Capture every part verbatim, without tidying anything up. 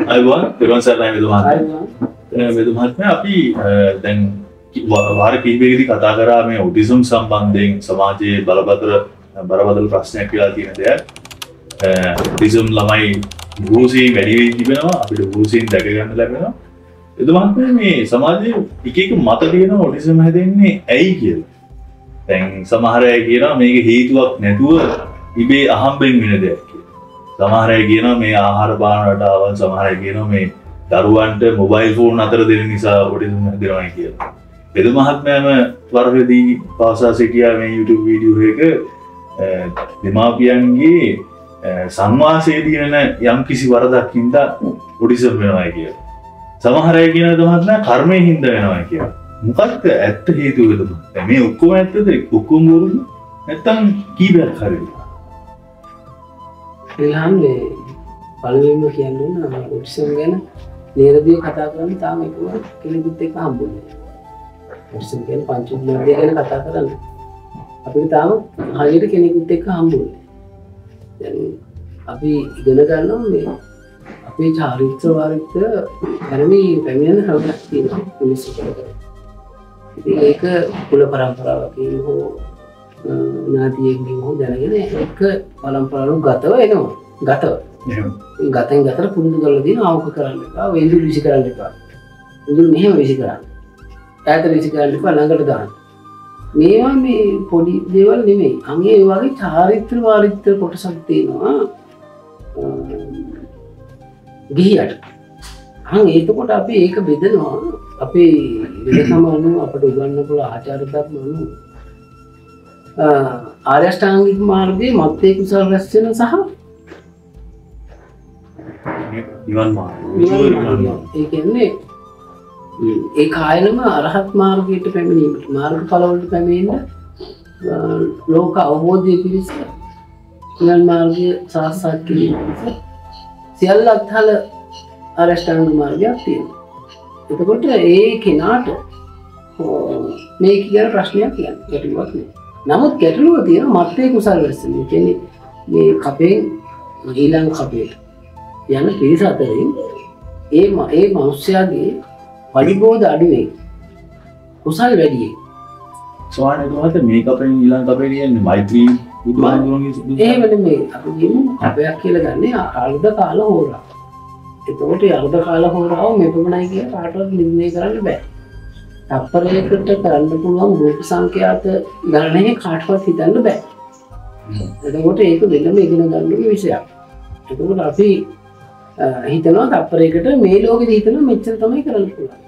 අයිබෝන් පෙරවන් සර්ණයි වෙද මහත්මයා. වෙද මහත්මයා අපි දැන් වාර කිහිපයකදී කතා කරා මේ ඔටිසම් සම්බන්ධයෙන් සමාජයේ බලපතර බරපතල ප්‍රශ්නයක් කියලා තියෙන දෙයක්. ඔටිසම් ළමයි භූසීන් වැඩි වෙයි තිබෙනවා අපිට භූසීන් දැක ගන්න ලැබෙනවා. වෙද මහත්මයා මේ සමාජයේ එක එක මත තියෙනවා ඔටිසම් හැදෙන්නේ ඇයි කියලා. දැන් සමහර අය කියනවා මේක හේතුවක් නැතුව ඉබේ අහම්බෙන් වෙන දෙයක් කියලා. සමහර අය කියනවා මේ ආහාර පාන රටාවල්, සමහර අය කියනවා මේ දරුවන්ට මොබයිල් ෆෝන් අතර දෙන නිසා ඔටිසම් හැදෙනවා කියලා. වෙද මහත්මයාම වරදදී පාසා සිටියා මේ YouTube වීඩියෝ එක දෙමාපියන්ගේ සංවාසයේ තියෙන යම් කිසි වරදක් හින්දා ඔටිසම් වෙනවා කියලා. සමහර අය කියනවා මහත්මයා කර්මයෙන් හින්දා වෙනවා කියලා. මොකක්ද ඇත්ත හේතුව වෙද මහත්මයා? මේ ඔක්කොම ඇත්තද? ඔක්කොම බොරුද? නැත්තම් කීයක් හරිද? ඊළඟේ පළවෙනිම කියන්නේ නම් ඔටිසම් ගැන නිරදිව කතා කරන්න තාම එකම කෙනෙකුත් එක්ක හම්බුනේ. ඔටිසම් ගැන පංච උපමාදිය ගැන කතා කරන්න අපිට තාම හරියට කෙනෙකුත් එක්ක හම්බුනේ. දැන් අපි ඉගෙන ගන්නවා මේ අපේ චාරිත්‍ර වාරිත්‍ර ධර්මී පැමිණෙන හවුලක් තියෙනවා මිනිස්සුන්ට. ඉතින් ඒක කුල පරම්පරාවකින් හෝ ඥාතියෙක්ගෙන් හෝ දැනගෙන එක පරම්පරාවක ගතව එනවා. ගතව. ඒ ගතෙන් ගතට පුරුදු කරලා දින ආවක කරන්න එපා. වෙන්දුරු විසි කරන්න එපා. වෙන්දුරු මෙහෙම විසි කරන්න. ඈත විසි කරන්න එපා ළඟට දාන්න. මේවා මේ පොඩි දේවල් නෙමෙයි. අංගේ ඒ වගේ චාරිත්‍ර වාරිත්‍ර කොටසක් තියෙනවා. ගිහියට. අහන් එතකොට අපි ඒක බෙදනවා. අපේ වෙනකම අනුව අපට උගන්වන්න පුළුවන් ආචාර ධර්ම අනුව ආර්ය අෂ්ටාංගික මාර්ගයේ මත්තේ කුසල රැස් වෙන සහ නිවන් මාර්ගය. ඒ කියන්නේ ඒ කායනම අරහත් මාර්ගයට පැමිණීමට මාර්ගඵල වලට පැමිණෙන්න ලෝක අවබෝධය පිණිස නිවන් මාර්ගය සාක්ෂාත් කිරීම පිණිස සියල්ල අත්හල ආර්ය අෂ්ටාංගික මාර්ගයක් තියෙනවා. එතකොට ඒ කෙනාට මේක කියන ප්‍රශ්නයක් කියන්නේ ගැටලුවක් නෙවෙයි. නමුත් ගැටලුව තියෙන මත්තේ කුසල රැස් වෙන. කියන්නේ මේ කපෙන් ඊළඟ කපේට යන පිරිස අතරින් ඒ ඒ මනුස්සයාගේ පරිබෝධ අඩුවේ කුසල් වැඩි. සෝවාන් වෙනකොට මේක අපෙන් ඊළඟ කපේ කියන්නේ මෛත්‍රී බුදුහාමුදුරන්ගේ සුදු. එහෙම නෙමෙයි. අපි කියමු කපයක් කියලා ගන්නේ අර්ධ කාල හෝරා. එතකොට අර්ධ කාල හෝරාව මෙපමණයි කියලා කාටවත් නිර්ණය කරන්න බෑ. තප්පරයකට කරන්න පුළුවන් රූප සංඛ්‍යාත ගණනය කාටවත් හිතන්න බෑ. එතකොට ඒක දෙන්නම ඉගෙන ගන්න ඕන විෂයක්. එතකොට අපි හිතනවා තප්පරයකට මේ ලෝකෙදි හිතනවා මෙච්චර තමයි කරන්න පුළුවන්.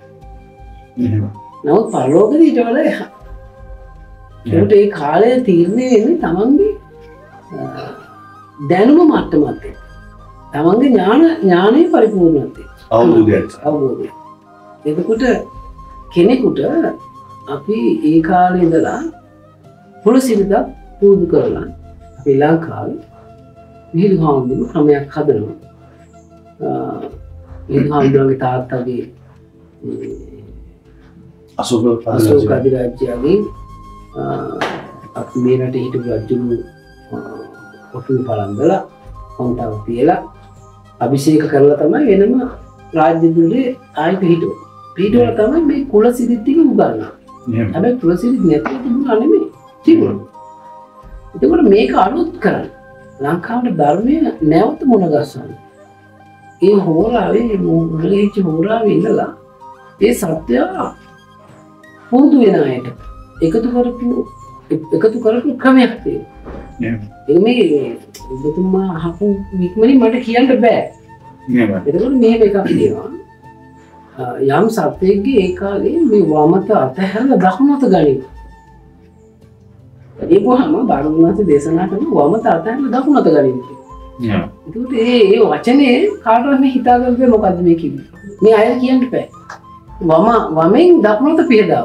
නමුත් පරලෝකෙදි ඊට වඩා එහා. ඒකට ඒ කාලය තීරණය වෙන්නේ තමන්ගේ දැනුම මට්ටමත් එක්ක. තමන්ගේ ඥාන ඥානයේ පරිපූර්ණත්වය. අවබෝධය. අවබෝධය. එතකොට කෙනෙකුට අපි ඒ කාලේ ඉඳලා පුරුසිරිත පුරුදු කරලා අපි ලංකාවේ විහිළු හාමුදුරුවෝ ක්‍රමයක් හදනවා. විහිළු හාමුදුරුවෝගේ තාත්තගේ අශෝක අශෝක අධිරාජ්‍යගේ අපි මේ රටේ හිටපු රජුණු ඔටුනු පලන්දලා කොන්තාව තියලා අභිෂේක කරලා තමයි වෙනම රාජ්‍ය දුරේ ආයි පිහිටුව. පිහිටුවල තමයි මේ කුල සිරිත් ටික උගන්වන්නේ. හැබැයි කුල සිරිත් නැතිව තිබුණා නෙමෙයි. තිබුණා. එතකොට මේක අලුත් කරන්න ලංකාවේ ධර්මය නැවත මුණ ගස්සන්න. ඒ හෝරාවේ මොහොතේච හෝරාවේ ඉඳලා ඒ සත්‍ය පොදු වෙන අයට එකතු කරපු එකතු කරපු ක්‍රමයක් තියෙනවා. ඒ මේ ඔබතුමා අහපු වික්මනේ මට කියන්න බෑ. එතකොට මේක එකක් තියෙනවා. යම් සත්‍යයේ ඒ කාලේ මේ වමත අතහැරලා දකුණත ගනිමු. ඒ වහම බාරගුණාසේ දේශනා කරන වමත අතහැරලා දකුණත ගනිමු. Yeah. ඒකට ඒ ඒ වචනේ කාටවත් මේ හිතාගන්නේ මොකද්ද මේ කිව්වේ? මේ අය කියන්න බෑ. වම වමෙන් දකුණට පිහදාව.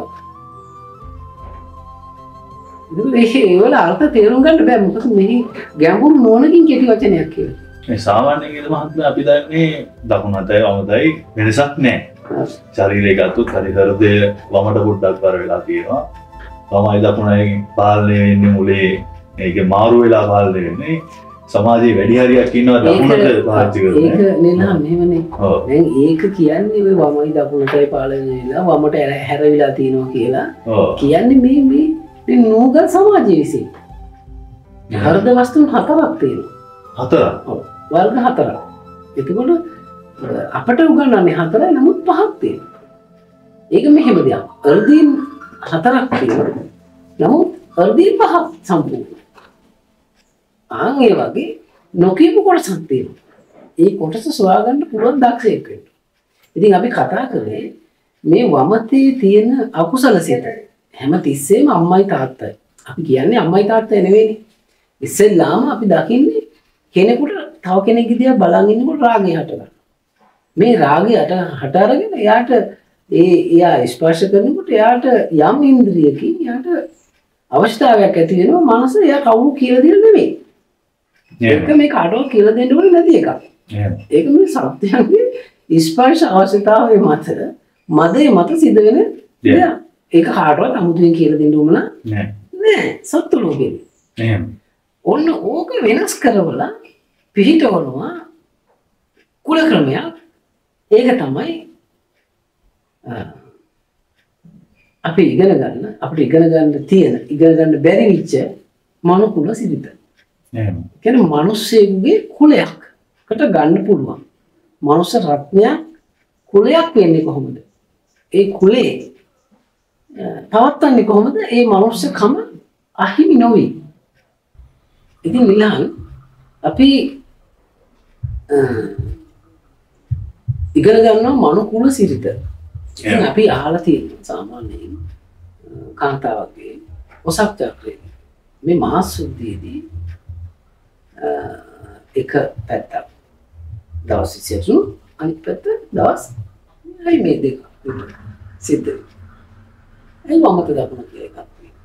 ඒක ඒ වල අර්ථ තේරුම් ගන්න බෑ. මොකද මේ ගැඹුරු නෝනකින් කෙටි වචනයක් කියලා. මේ සාමාන්‍යයෙන් කියන මහත්මයා අපි දන්නේ දකුණටයි වමටයි වෙනසක් නැහැ. ශරීරය ගත්තොත් හරි හෘදය වමට පොඩ්ඩක් පර වෙලා තියෙනවා. වමයි දකුණයි පාලනය වෙන්නේ මුලේ මේක මාරු වෙලා පාලනය වෙන්නේ. සමාජයේ වැඩි හරියක් ඉන්නවා දකුණට පාවිච්චි කරන. ඒක නෙලා මෙහෙමනේ. දැන් ඒක කියන්නේ ඔය වමයි දකුණටයි පාලනය වෙලා වමට හැරවිලා තියෙනවා කියලා. කියන්නේ මේ මේ මේ නූගල් සමාජයේ විසින්. හෘද වස්තුන් හතරක් තියෙනවා. හතරක්. ඔව්. වර්ග හතරක්. එතකොට අපට උගන්වන්නේ හතරයි නමුත් පහක් තියෙනවා. ඒක මෙහෙම දෙයක්. අර්ධීන් හතරක් තියෙනවා. නමුත් අර්ධීන් පහක් සම්පූර්ණ. ආන් ඒ වගේ නොකියපු කොටසක් තියෙනවා. ඒ කොටස සොයාගන්න පුළුවන් දක්ෂයෙක් වෙන්න. ඉතින් අපි කතා කරේ මේ වමතේ තියෙන අකුසල සිත. හැම තිස්සෙම අම්මයි තාත්තයි. අපි කියන්නේ අම්මයි තාත්තයි නෙවෙයිනේ. ඉස්සෙල්ලාම අපි දකින්නේ කෙනෙකුට තව කෙනෙක්ගේ දිහා බලන් ඉන්නකොට රාගය හට ගන්නවා. මේ රාගය හට අරගෙන එයාට ඒ එයා ස්පර්ශ කරනකොට එයාට යම් ඉන්ද්‍රියකින් එයාට අවශ්‍යතාවයක් ඇති වෙනවා මනස එයා කවුරු කියලා දෙන්න නෙමෙයි. ඒක මේ කාටවත් කියලා දෙන්න ඕනේ නැති එකක්. ඒක මේ සත්‍යයේ ස්පර්ශ අවශ්‍යතාවයේ මත මදේ මත සිද්ධ වෙන දෙයක්. ඒක කාටවත් අමුතුවෙන් කියලා දෙන්න ඕන නෑ. නෑ සත්‍ය ලෝකෙදී. එහෙම. ඔන්න ඕක වෙනස් කරවලා පිළිටවනවා කුල ක්‍රමයක්. ඒක තමයි අපි ඉගෙන ගන්න අපිට ඉගෙන ගන්න තියෙන ඉගෙන ගන්න බැරි විච්ච මනුකුල සිරිත. එහෙනම් කියන්නේ මිනිස්සෙගේ කුලයක්කට ගන්න පුළුවන්. මනුස්ස රත්නයක් කුලයක් වෙන්නේ කොහොමද? ඒ කුලේ පවත්න්නේ කොහොමද? ඒ මනුස්සකම අහිමි නොවේ. ඉතින් මිලහන් අපි ඉගෙන ගන්නවා මනුකුල සිරිත. ඉතින් අපි අහලා තියෙනවා සාමාන්‍යයෙන් කාන්තාවගේ ඔසක් චක්‍රයේ මේ මාස සුද්ධියේදී එක පැත්තක් දවස් විසිතුන අනිත් පැත්ත දවස් හයි මේ දෙක සිද්ධ වෙනවා. ඒ වමත දකුණ කියලා එකක් තියෙනවා.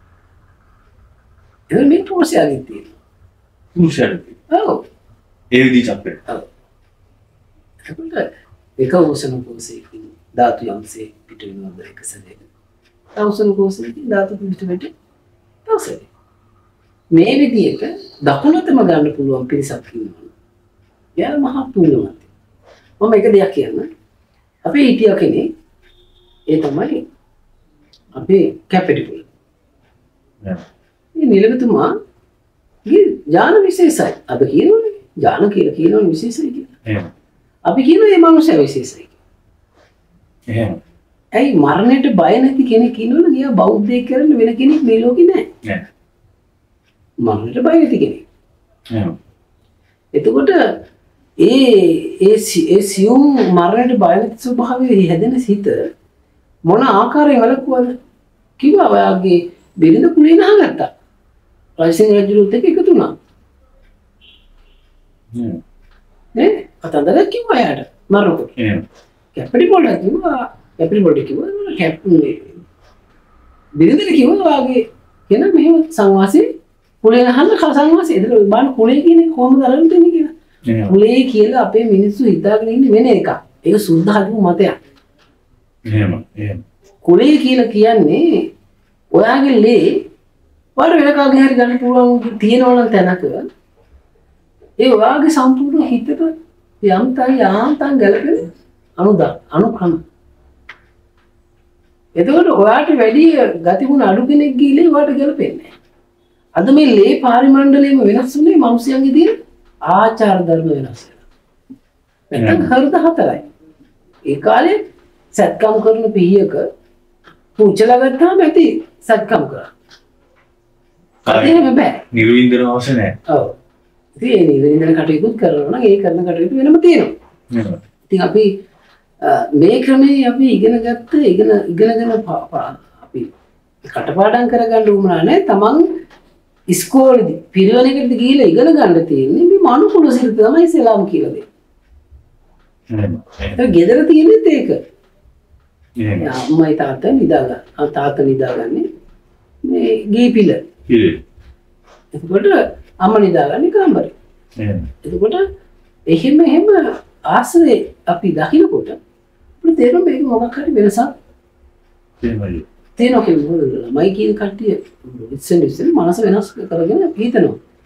එහෙනම් මේ පුරුෂයාගේ තියෙනවා. පුරුෂයාගේ. ඔව්. ඒ විදිහ චක්‍රය. ඔව්. ඒකට එක ඕසන කෝෂයකින් ධාතු යම්සේ පිට වෙනවද එක සැරේ. තවසන කෝෂයකින් ධාතු පිට වෙට තවසරේ. මේ විදිහට දකුණටම ගන්න පුළුවන් පිරිසක් ඉන්නවා. එයා මහා පුණ්‍යවන්ත. මම එක දෙයක් කියන්න. අපේ හිටිය කෙනෙක් ඒ තමයි අපේ කැපටිපොල. මේ නිලමතුමා ගේ ඥාන විශේෂයි. අද කියනවනේ ඥාන කියලා කියනවනේ විශේෂයි කියලා. එහෙම. අපි කියනවා මේ මනුස්සය විශේෂයි. එහෙම. ඇයි මරණයට බය නැති කෙනෙක් ඉන්නවනේ ගියා බෞද්ධයෙක් කරන්න වෙන කෙනෙක් මේ ලෝකේ නැහැ. නෑ. මරණයට බය නැති කෙනෙක්. එහෙම. එතකොට ඒ ඒ ඒ සියුම් මරණයට බය නැති ස්වභාවයේ හැදෙන සිත මොන ආකාරයෙන් වළක්වුවද? කිව්වා ඔයාගේ බිරිඳ කුලේ නහගත්තා. රජසිංහ රජුත් එක්ක එකතු වුණා. හ්ම්. නේ? කතන්දරයක් කිව්වා එයාට මරනකොට. එහෙම. කැපටිපොල කිව්වා කැපටිපොල කිව්වා කැප්ටන් බිරිඳට කිව්වා ඔයාගේ කෙනා මෙහෙම සංවාසී කුලේ නහන්න සංවාසී එදල බලන්න කුලේ කියන්නේ කොහොමද අරන් දෙන්නේ කියලා. කුලේ කියලා අපේ මිනිස්සු හිතාගෙන ඉන්නේ වෙන එකක්. ඒක සුද්ධ හදපු මතයක්. එහෙම එහෙම. කුලේ කියලා කියන්නේ ඔයාගේ ලේ වල වෙන කාගේ හරි ගන්න පුළුවන් තියෙනවා නම් තැනක ඒ ඔයාගේ සම්පූර්ණ හිතට යම්තයි යාන්තම් ගැලපෙන අනුදා අනුක්‍රම. එතකොට ඔයාට වැඩි ගතිගුණ අඩු කෙනෙක් ගිහලා ඔයාට ගැලපෙන්නේ නැහැ. අද මේ ලේ පාරිමණ්ඩලයේම වෙනස් වුණේ මිනිස්යන්ගේ තියෙන ආචාර ධර්ම වෙනස් වෙනවා. නැත්නම් හෘද හතරයි. ඒ කාලේ සත්කම් කරන පිහියක පුංචලා ගත්තාම ඇති සත්කම් කරා. අදේම බෑ. නිර්වින්දන අවශ්‍ය නැහැ. ඔව්. ඉතින් ඒ නිර්වින්දන කටයුතු කරනවා නම් ඒ කරන කටයුතු වෙනම තියෙනවා. ඉතින් අපි මේ ක්‍රමයේ අපි ඉගෙන ගත්ත ඉගෙන ඉගෙනගෙන අපි කටපාඩම් කරගන්න උවමනා නැහැ. තමන් ඉස්කෝලේදී පිරිවෙනකට ගිහිල්ලා ඉගෙන ගන්න තියෙන්නේ මේ මනුකුල සිරිත තමයි ඉස්ලාම් කියලා දෙන්නේ. ඒක ගෙදර තියෙනෙත් ඒක. එහෙනම් අම්මයි තාත්තයි නිදාගන්න. ආ තාත්තා නිදාගන්නේ මේ ගේ පිළ. පිළ. එතකොට අම්මා නිදාගන්නේ කාමරේ. එහෙනම්. එතකොට එහෙම එහෙම ආශ්‍රේ අපි දකින්නකොට අපිට තේරෙනවා මේක මොකක් හරි වෙනසක් තියෙනවා. තියෙනවා කියන්නේ මයි කියන කට්ටිය ඉස්සෙන් ඉස්සෙන් මනස වෙනස් කරගෙන හිතනවා.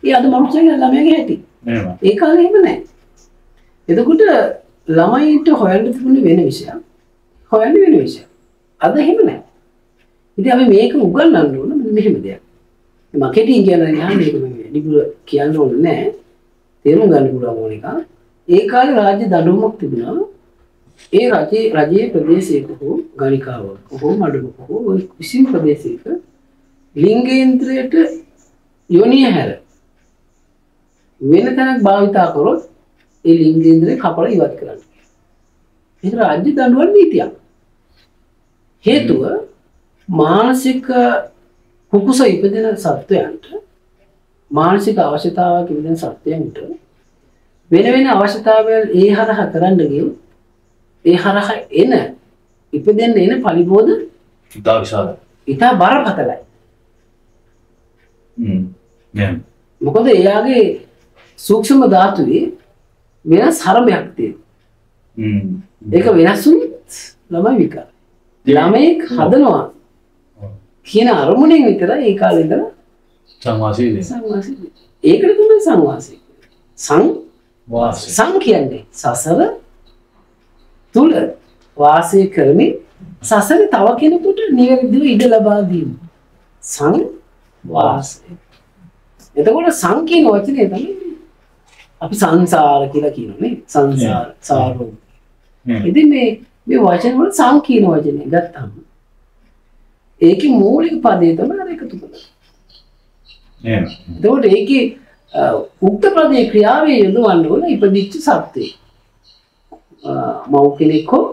ඒ අද මනුස්සයගේ ළමයාගේ හැටි. ඒ කාලේ එහෙම නැහැ. එතකොට ළමයින්ට හොයන්න තිබුණේ වෙන විෂයක්. හොයන්න වෙන විෂයක්. අද එහෙම නැහැ. ඉතින් අපි මේක උගන්වන්න ඕන මෙහෙම දෙයක්. මම කෙටියෙන් කියනවා නේ මේක මේ ඩිගුල කියන්න ඕනේ නැහැ. තේරුම් ගන්න පුළුවන් ඕන එක. ඒ කාලේ රාජ්‍ය දඬුවමක් තිබුණා. ඒ රජයේ රජයේ ප්‍රදේශයක හෝ ගණිකාවක හෝ මඩමක හෝ ওই කිසිම ප්‍රදේශයක ලිංගේන්ද්‍රයට යොනිය හැර වෙන තැනක් භාවිතා කරොත් ඒ ලිංගේන්ද්‍රය කපලා ඉවත් කරන්න. ඒක රාජ්‍ය දඬුවම් නීතියක්. හේතුව මානසික කුකුස ඉපදෙන සත්වයන්ට මානසික අවශ්‍යතාවයක් ඉපදෙන සත්වයන්ට වෙන වෙන අවශ්‍යතාවයන් ඒ හරහා කරන්න ගියොත් ඒ හරහා එන ඉපදෙන්න එන පරිබෝධ ඉතා විශාලයි. ඉතා බරපතලයි. හ්ම්. නෑ. මොකද එයාගේ සූක්ෂම ධාතුවේ වෙනස් හරමයක් තියෙනවා. හ්ම්. ඒක වෙනස් වුණොත් ළමයි විකාර. ළමෙක් හදනවා කියන අරමුණෙන් විතරයි ඒ කාලේ ඉඳලා සංවාසී දෙන්නේ. සංවාසී. ඒකට තමයි සංවාසී. සං වාසී. සං කියන්නේ සසර තුල වාසය කරමින් සසරේ තව කෙනෙකුට නිවැරදිව ඉඩ ලබා දීම. සං වාසය. එතකොට සං කියන වචනේ තමයි අපි සංසාර කියලා කියනනේ. සංසාර සාරෝ. ඉතින් මේ මේ වචන වල සං කියන වචනේ ගත්තාම ඒකේ මූලික පදේ තමයි අර එකතු කරන්නේ. එහෙම. එතකොට ඒකේ උක්ත පදේ ක්‍රියාවේ යොදවන්න ඕන ඉපදිච්ච සත්‍යය. මව් කෙනෙක් හෝ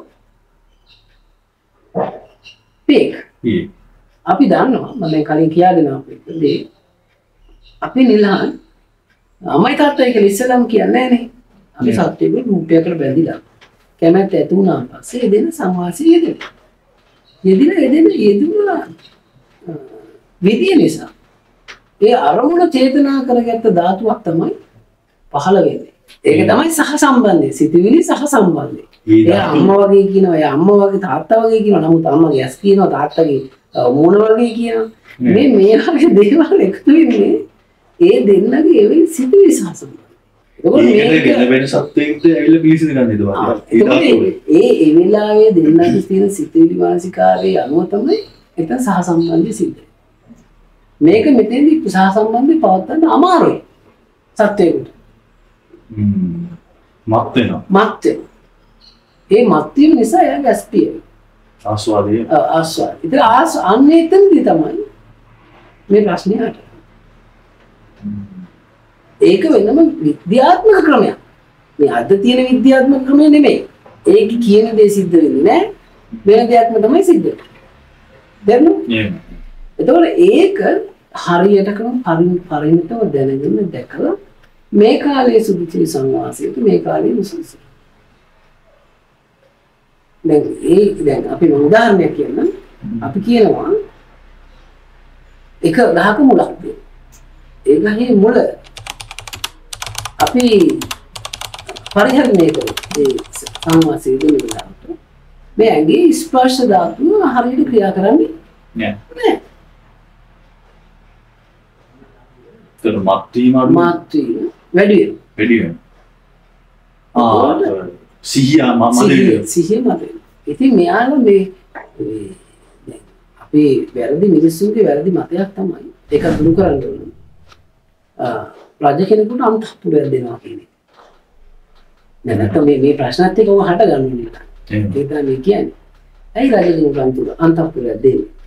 පියෙක්. අපි දන්නවා මම කලින් කියා දෙනවා අපේ අපි නිලහන් අම්මයි තාත්තයි කියලා ඉස්සෙල්ලාම කියන්නේ නැහනේ. අපි සත්‍යයේ රූපයකට බැඳිලා කැමැත්ත ඇති වුණාන් පස්සේ දෙන සංවාසී යෙදෙන. යෙදින යෙදෙන යෙදුණා විදිය නිසා ඒ අරමුණ චේතනා කරගත්ත ධාතුවක් තමයි පහළ වෙන්නේ. ඒක තමයි සහ සම්බන්ධය. සිතුවිලි සහ සම්බන්ධය. ඒ අම්මා වගේ කියනවා, ඒ අම්මා වගේ තාත්තා වගේ කියනවා. නමුත් අම්මගේ ඇස් කියනවා, තාත්තගේ මූණ වගේ කියනවා. මේ මේ වගේ දේවල් එකතු වෙන්නේ ඒ දෙන්නගේ ඒ වෙලේ සිතුවිලි සහ සම්බන්ධය. ඒකට වෙන වෙන සත්‍යයකට ඇවිල්ලා පිළිසිඳ ගන්න ඉදවා. ඒ ඒ වෙලාවේ දෙන්නගේ තියෙන සිතුවිලි මානසිකාරයේ අනුව තමයි එතන සහ සම්බන්ධය සිද්ධ වෙන්නේ. මේක මෙතෙන්දී සහ සම්බන්ධය පවත්වන්න අමාරුයි සත්‍යයකට. හ්ම්. මත් වෙනවා. මත් වෙනවා. ඒ මත් වීම නිසා එයා ගැස්පිය. ආස්වාදයේ. ආස්වාද. ඉතින් ආස් අන්නේ එතනදී තමයි මේ ප්‍රශ්නේ අහට. ඒක වෙනම විද්‍යාත්මක ක්‍රමයක්. මේ අද තියෙන විද්‍යාත්මක ක්‍රමය නෙමෙයි. ඒක කියන දේ සිද්ධ වෙන්නේ නැහැ. වෙන දෙයක්ම තමයි සිද්ධ වෙන්නේ. දැන් එතකොට ඒක හරියට කරන පරිණතව දැනගෙන දැකලා මේ කාලයේ සුදුසු සංවාසයට මේ කාලයේ සුදුසු. දැන් ඒ දැන් අපි උදාහරණයක් කියන්නම්. අපි කියනවා එක ගහක මුලක් තියෙනවා. ඒ ගහේ මුල අපි පරිහරණය කරලා ඒ සංවාසයේ දෙන්නාට මේ ඇඟේ ස්පර්ශ ධාතුව හරියට ක්‍රියා කරන්නේ නෑ. නෑ. ඒක මත්වීම අඩු මත්වීම වැඩි වෙනවා. වැඩි වෙනවා. ආ සිහිය මම සිහිය මත. ඉතින් මෙයාලා මේ අපේ වැරදි මිනිස්සුන්ගේ වැරදි මතයක් තමයි ඒක දුරු කරන්න ඕනේ. ආ රජ කෙනෙකුට අන්තපුරයක් දෙනවා කියන්නේ. දැන් නැත්නම් මේ මේ ප්‍රශ්නත් එක්ක ඔය හට ගන්න ඕනේ. ඒක තමයි කියන්නේ. ඇයි රජ කෙනෙකුට අන්තපුරයක් දෙන්නේ?